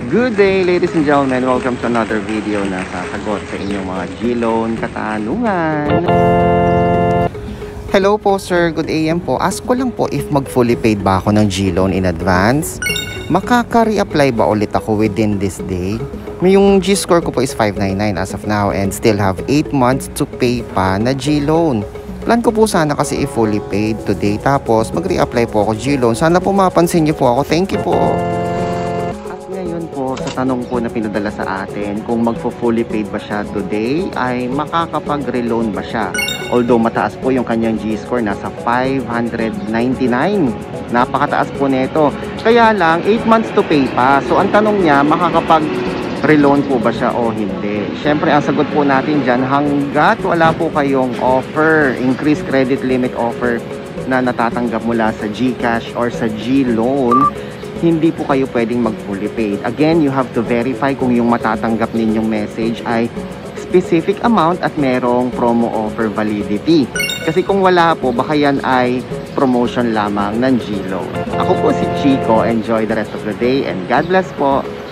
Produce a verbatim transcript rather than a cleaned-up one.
Good day, ladies and gentlemen. Welcome to another video na sasagot sa inyong mga G-Loan katanungan. Hello po sir, good A M po. Ask ko lang po if mag-fully paid ba ako ng G-Loan in advance? Makaka-reapply ba ulit ako within this day? May yung G-score ko po is five ninety-nine as of now and still have eight months to pay pa na G-Loan. Plan ko po sana kasi i-fully paid today tapos mag-reapply po ako G-Loan. Sana po mapansin niyo po ako. Thank you po. Po sa tanong po na pinadala sa atin kung magfo-fully paid ba siya today ay makakapag-reloan ba siya, although mataas po yung kanyang G-score, nasa five ninety-nine, napakataas po nito, kaya lang eight months to pay pa. So ang tanong niya, makakapag-reloan po ba siya o hindi? Syempre ang sagot po natin dyan, hanggat wala po kayong offer, increased credit limit offer na natatanggap mula sa GCash or sa G-Loan, hindi po kayo pwedeng mag-fully paid. Again, you have to verify kung yung matatanggap ninyong message ay specific amount at merong promo offer validity. Kasi kung wala po, baka yan ay promotion lamang ng G-Loan. Ako po si Chico. Enjoy the rest of the day and God bless po.